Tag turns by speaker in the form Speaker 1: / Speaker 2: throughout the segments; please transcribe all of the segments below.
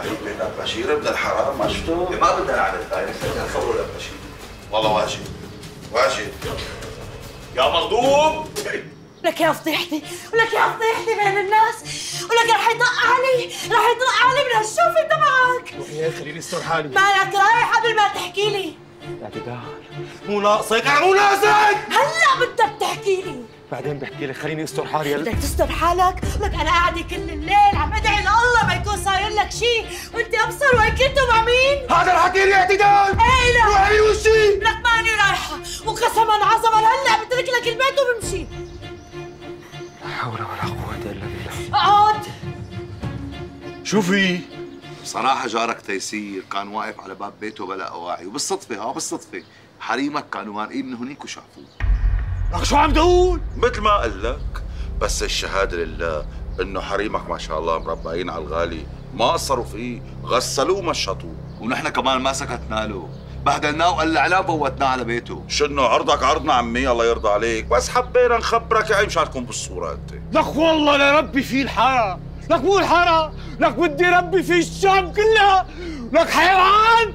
Speaker 1: عليك بيت اب بشير ابن الحرام، ما شفته؟ ما بدنا نعرف هاي، بس بدنا نخبره لاب بشير. والله واجب واجب يا مغضوب.
Speaker 2: ولك يا فضيحتي، ولك يا فضيحتي بين الناس، ولك رح يطق علي، رح يطق علي من هالشوفة تبعك.
Speaker 3: يا خليني استر حالي.
Speaker 2: مالك رايح قبل ما تحكي لي؟
Speaker 3: اعتدال مو ناقصك، مو ناقصك.
Speaker 2: هلا بدك تحكي لي.
Speaker 3: بعدين بحكي لك، خليني استر حالي.
Speaker 2: بدك تستر حالك؟ لك انا قاعده كل الليل عم ادعي لله ما يكون صاير لك شيء، وانت ابصر وين كنتوا مع مين؟
Speaker 3: هذا الحكي لي اعتدال.
Speaker 2: ايه لا
Speaker 3: روحي وشي.
Speaker 2: لك ماني رايحه، وقسما عظما هلا بترك لك البيت وبمشي.
Speaker 3: لا حول ولا قوة الا بالله.
Speaker 2: اقعد.
Speaker 3: شو في؟
Speaker 1: بصراحة جارك تيسير كان واقف على باب بيته بلا أواعي، وبالصدفة بالصدفة حريمك كانوا مارقين من هنيك وشافوه.
Speaker 3: لك شو عم تقول؟
Speaker 1: مثل ما قال لك، بس الشهادة لله إنه حريمك ما شاء الله مربعين على الغالي، ما قصروا فيه، غسلوه ومشطوه، ونحن كمان ما سكتنا له، بهدلناه وقلعناه وفوتناه على بيته. شنو عرضك عرضنا عمي الله يرضى عليك، بس حبينا نخبرك يا عيب مشان تكون بالصورة أنت.
Speaker 3: لك والله لربي في الحارة، لك مو الحارة، لك بدي ربي في الشام كلها، لك حيوان.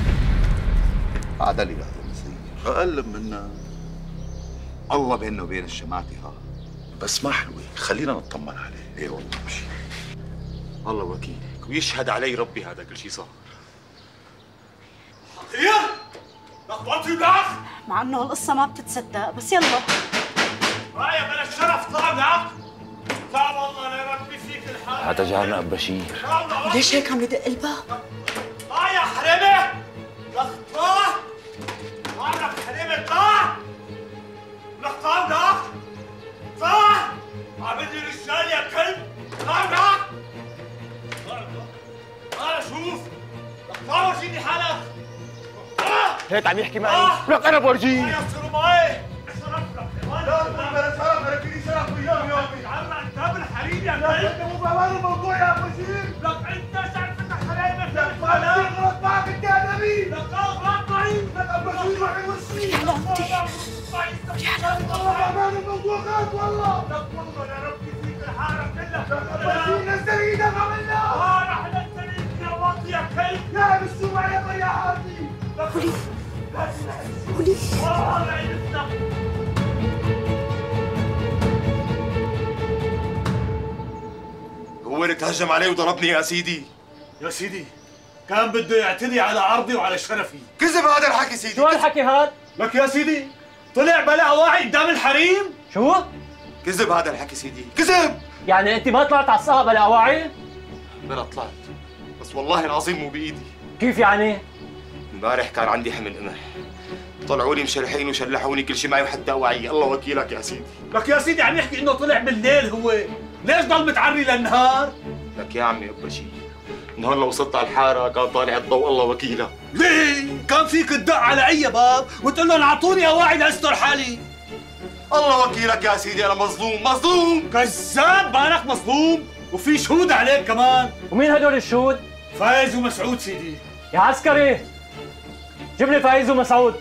Speaker 1: عدلي هذا المصير أقل منا، الله بيننا وبين الشماتة ها، بس ما حلوة، خلينا نطمن عليه. ايه والله مشي.
Speaker 3: الله وكيلك ويشهد علي ربي هذا كل شيء صار. خطير؟ لك بطل بلاخ.
Speaker 2: مع انه القصه ما بتتصدق، بس يلا.
Speaker 3: راية بلا الشرف طالع. لا والله يا ربي فيك الحال.
Speaker 4: هذا جارنا ابو بشير.
Speaker 2: ليش هيك عم يدق الباب؟
Speaker 3: يا حريمه. لك طلع. لك حريمه طلع. لك طلع. طلع. عامل لي رجال يا كلب. طلع. طلع شوف. لك طلع ورجيني حالك. هيك عم يحكي معي. لك انا بورجيك. يا سر معي. شرف لك. لا بلا شرف، انا فيني شرف وياهم يومي. عم انت بالحريم يا كلب. انت مو فاهم الموضوع يا ابو بشير. لك انت شرفتك حريمك. لك ما غلط معك انت يا نبي. لك غلط معي. لك ابو بشير روحي وشي.
Speaker 2: يلا انت.
Speaker 3: والله الموضوع غلط والله. لك والله يا ربي فيك الحارة كلها. ابو بشير نزل ايدك عملنا. رح نزل ايدك يا واطي يا كلب. لا بس شو معي ضيع حالتي.
Speaker 2: قولي قولي.
Speaker 3: والله لا يمسك. هو اللي تهجم علي وضربني يا سيدي. يا سيدي كان بده يعتدي على عرضي وعلى شرفي. كذب هذا الحكي سيدي.
Speaker 5: شو هالحكي هاد؟
Speaker 3: لك يا سيدي طلع بلا واعي قدام الحريم.
Speaker 5: شو؟
Speaker 3: كذب هذا الحكي سيدي، كذب.
Speaker 5: يعني انت ما طلعت على الساحه بلا اواعي؟
Speaker 3: بلا طلعت، بس والله العظيم مو بايدي.
Speaker 5: كيف يعني؟
Speaker 3: امبارح كان عندي حمل قمح، طلعوا لي مشلحين وشلحوني كل شيء معي وحتى اوعي، الله وكيلك يا سيدي. لك يا سيدي عم يحكي انه طلع بالليل هو، ليش ضل متعري للنهار؟ لك يا عمي ابو بشير، نهار لو وصلت على الحاره كان طالع الضوء الله وكيلك. ليه؟ كان فيك تدق على اي باب وتقول لهم اعطوني اواعي لاستر حالي. الله وكيلك يا سيدي انا مظلوم، مظلوم. كذاب، مالك مظلوم، وفي شهود عليك كمان.
Speaker 5: ومين هدول الشهود؟
Speaker 3: فايز ومسعود سيدي.
Speaker 5: يا عسكري جيب لي فايز ومسعود.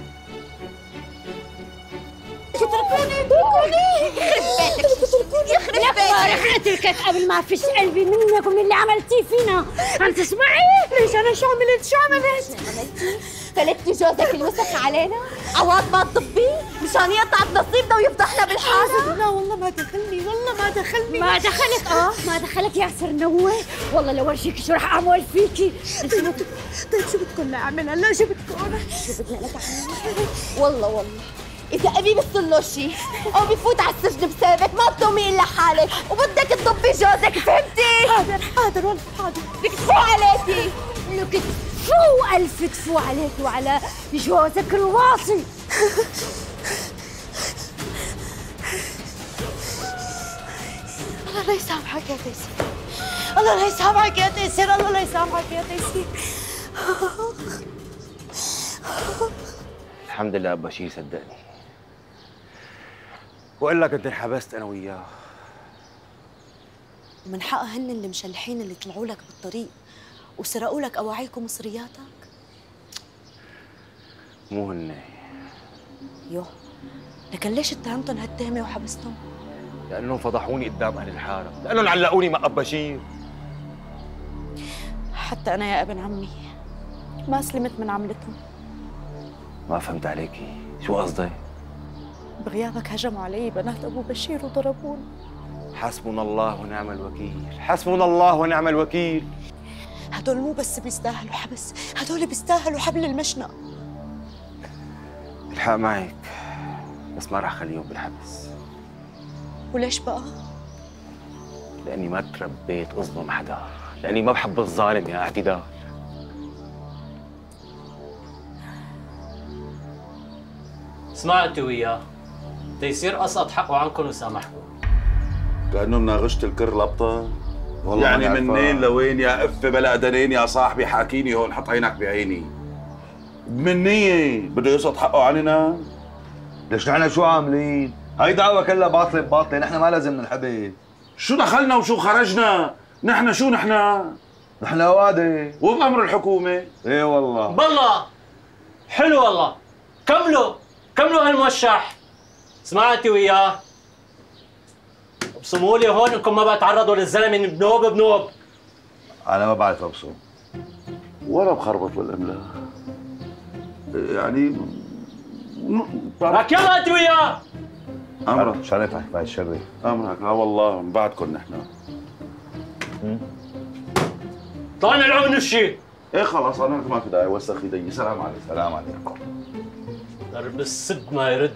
Speaker 2: اتركوني اتركوني. يخرب بيتك رح اتركك قبل ما افش قلبي منك ومن اللي عملتيه فينا. عم تسمعي؟ ليش انا شو عملت؟ شو عملت؟
Speaker 6: فلتي جوزك الوسخ علينا؟ عوض ما تطبيه مشان يقطع بنصيبنا ويفضحنا بالحاره؟
Speaker 2: لا والله ما دخلني، والله ما دخلني.
Speaker 6: ما دخلك؟ ما دخلك ياسر نوه؟ والله لو ورجيكي شو رح اعمل فيكي.
Speaker 2: طيب شو بدكم نعمل هلا؟ شو بدكم؟
Speaker 6: شو بدنا لك اعمل؟ والله إذا أبي بيصير له شيء أو بفوت على السجن بسببك ما بتقومي إلا حالك وبدك تضبي جوزك، فهمتي؟
Speaker 2: حاضر والله حاضر.
Speaker 6: بدك تفو عليكي.
Speaker 2: لك تفو ألف تفو عليك وعلى جوزك الواصي. الله لا يسامحك يا تيسير، الله لا يسامحك يا تيسير، الله لا يسامحك يا تيسير.
Speaker 4: الحمد لله ابو بشير صدقني.
Speaker 3: والا كنت انحبست انا وياه.
Speaker 2: من حقهن اللي مشلحين اللي طلعوا لك بالطريق وسرقوا لك اواعيك ومصرياتك؟
Speaker 4: مو هن.
Speaker 2: يوه، لكن ليش اتهمتهم هالتهمه وحبستهم؟
Speaker 3: لانهم فضحوني قدام اهل الحاره، لانهم علقوني مع ابو بشير.
Speaker 6: وحتى أنا يا ابن عمي ما سلمت من عملتهم.
Speaker 4: ما فهمت عليكي، شو قصدك؟
Speaker 6: بغيابك هجموا علي بنات أبو بشير وضربوني.
Speaker 4: حسبنا الله ونعم الوكيل، حسبنا الله ونعم الوكيل.
Speaker 6: هدول مو بس بيستاهلوا حبس، هدول بيستاهلوا حبل المشنقة.
Speaker 4: الحق معك، بس ما راح خليهم بالحبس.
Speaker 6: وليش بقى؟
Speaker 4: لأني ما تربيت أظلم حدا، لأني ما بحب الظالم يا اعتدال.
Speaker 5: اسمع انت وياه تيصير اسقط حقه عنكم وسامحكم.
Speaker 1: كأنه مناغشت الكر لبطة. يعني منين لوين يا اف بلا دنين يا صاحبي؟ حاكيني هون، حط عينك بعيني. منية بده يسقط حقه عننا؟
Speaker 7: ليش نحن شو عاملين؟ هاي دعوة كلها باطلة بباطلة، نحن ما لازم ننحبس.
Speaker 1: شو دخلنا وشو خرجنا؟ نحن شو نحن؟
Speaker 7: نحن وادي
Speaker 1: وبأمر الحكومة.
Speaker 7: ايه والله.
Speaker 5: بالله حلو والله. كملوا هالموشح. اسمع انت وياه ابصموا لي هون انكم ما بتعرضوا للزلمه بنوب.
Speaker 7: أنا ما بعرف أبصم.
Speaker 1: ولا بخربط بالإملاء. يعني
Speaker 5: لك يلا انت وياه.
Speaker 1: أمرك.
Speaker 7: شرفك بعد شرف.
Speaker 1: أمرك. والله من بعدكم نحن.
Speaker 5: طلعنا نلعب من الشيء.
Speaker 1: ايه خلاص انا ما في داعي وسخ ايدي. سلام عليكم.
Speaker 7: السلام عليكم.
Speaker 5: درب السد ما يرد.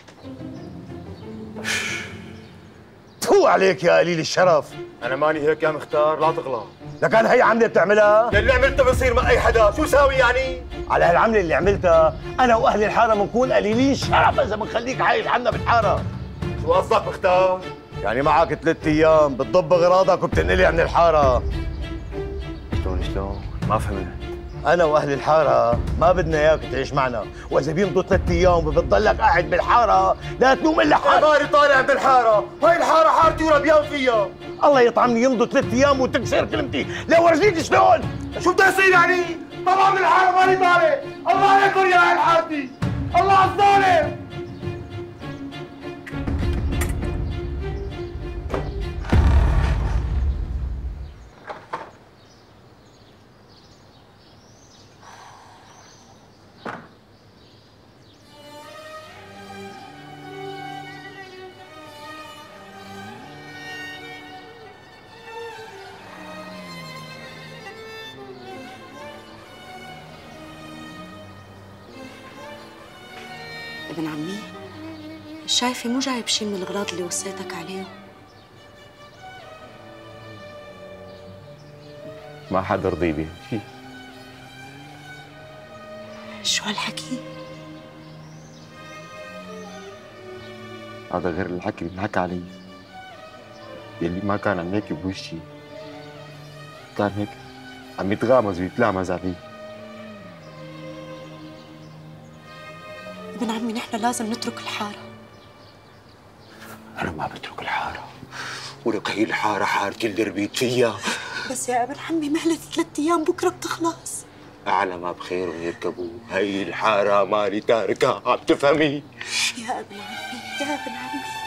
Speaker 8: تو عليك يا قليل الشرف.
Speaker 3: انا ماني هيك يا مختار، لا تغلط.
Speaker 8: لكان هي عملة بتعملها؟
Speaker 3: اللي عملته بصير مع اي حدا، شو ساوي يعني؟
Speaker 8: على هالعملة اللي عملتها أنا وأهل الحارة بنكون قليلين الشرف إذا بنخليك عايش عنا بالحارة.
Speaker 3: شو قصدك مختار؟
Speaker 8: يعني معك 3 أيام بتضب أغراضك وبتنقلي عن الحارة.
Speaker 4: شلون؟ ما فهمت.
Speaker 8: أنا وأهل الحارة ما بدنا إياك تعيش معنا، وإذا بيمضوا 3 أيام وبتضلك قاعد بالحارة لا تنوم إلا حالك.
Speaker 3: ماني طالع بالحارة، هاي الحارة حارتي ولا بيان فيها.
Speaker 8: الله يطعمني يمضوا 3 أيام وتكسر كلمتي، لا ورجيك شلون؟
Speaker 3: شو بده يصير يعني؟ طبعا من الحارة ماني طالع، الله يكون يا اهل حارتي، الله على الظالم.
Speaker 6: ابن عمي شايفة مو جايب شي من الأغراض اللي وصيتك عليهم.
Speaker 4: ما حدا رضي بي شيء.
Speaker 6: شو هالحكي؟
Speaker 4: هذا غير الحكي اللي انحكى علي، يلي ما كان عم يحكي بوشي، كان هيك عم يتغامز ويتلامز علي.
Speaker 6: ابن عمي نحن لازم نترك الحارة.
Speaker 8: أنا ما بترك الحارة، ولك هي الحارة حارتي اللي ربيت فيها.
Speaker 6: بس يا ابن عمي مهلة 3 أيام بكرة بتخلص.
Speaker 8: أعلى ما بخير يركبوا، هي الحارة مالي تاركها، عم تفهمي؟
Speaker 6: يا ابن عمي يا ابن عمي